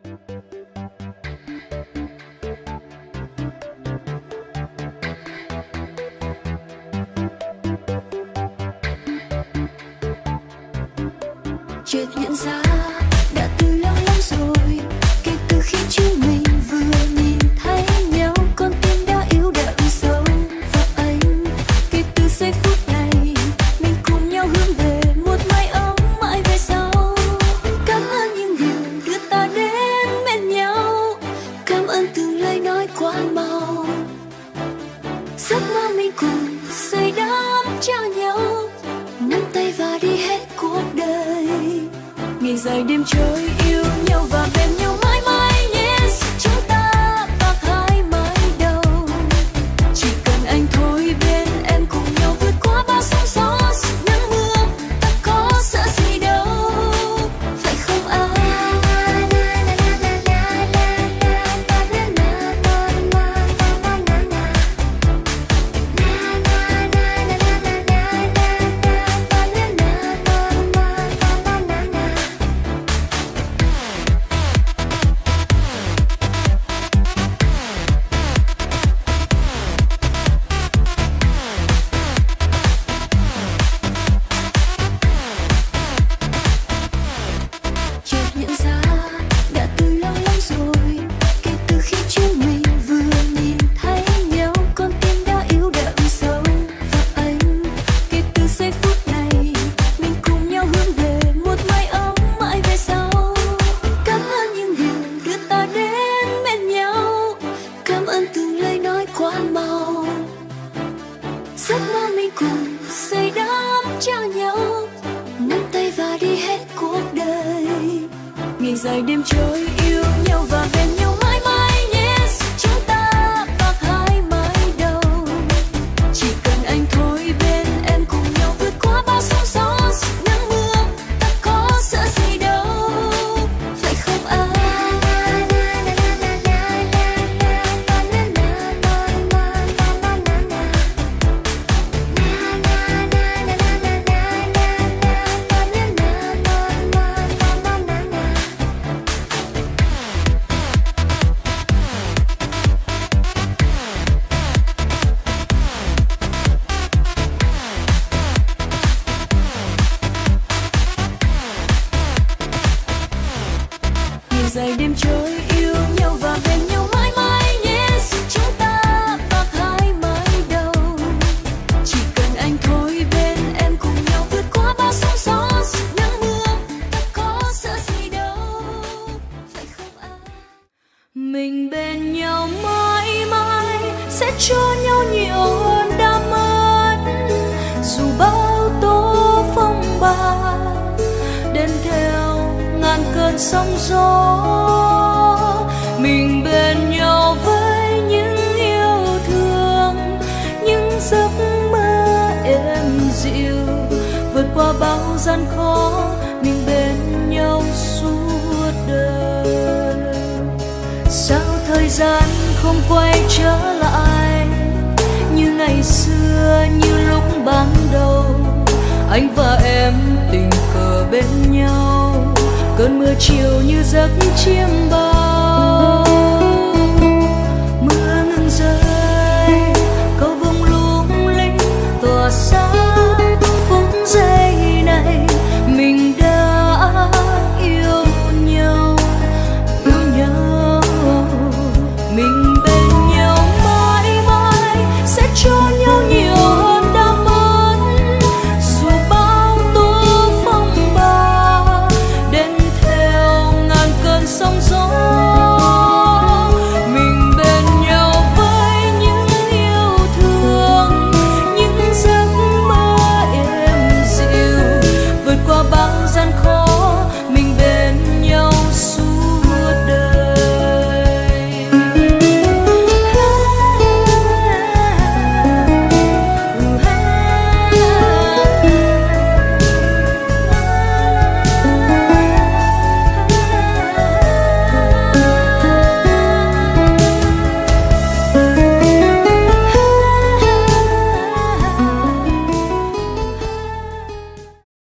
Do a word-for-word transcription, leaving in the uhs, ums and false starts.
Chợt nhận ra đã từ lâu lắm rồi, kể từ khi chúng mình vừa nhìn thấy nhau, con tim đã yếu đậm sâu vào anh. Kể từ giây phút này mình cùng nhau hướng về một mái ấm mãi về sau. Cảm ơn những điều đưa ta đến bên nhau, cảm ơn từng lời nói quá mau. Giấc mơ mình cùng xây đắp cho nhau, nắm tay và đi hết cuộc đời. Ngày dài đêm trôi yêu nhau và bên nhau mãi mãi nhé. Chúng ta bạc hai mái đầu, chỉ cần anh thôi bên em cùng nhau vượt qua bao sóng gió nắng mưa. Ta có sợ gì đâu, phải không anh? Giấc mơ mình cùng xây đắp cho nhau, nắm tay và đi hết cuộc đời. Ngày dài đêm trôi yêu nhau và bên nhau mãi mãi nhé. Chúng ta bạc hai mái đầu, chỉ cần anh thôi bên em cùng nhau vượt qua bao sóng gió nắng mưa. Ta có sợ gì đâu, phải không anh? Dài đêm trôi yêu nhau và bên nhau mãi mãi nhé. Chúng ta bạc hai mái đầu, chỉ cần anh thôi bên em cùng nhau vượt qua bao sóng gió nắng mưa. Ta có sợ gì đâu, phải không anh? Mình bên nhau mãi mãi sẽ cho nhau nhiều hơn đã mất, dù bao tố phong ba đến theo ngàn cơn sóng gió. Mình bên nhau với những yêu thương, những giấc mơ êm dịu, vượt qua bao gian khó. Mình bên nhau suốt đời. Sao thời gian không quay trở lại như ngày xưa, như lúc ban đầu anh và em tình cờ bên nhau. Cơn mưa chiều như giấc chiêm bao,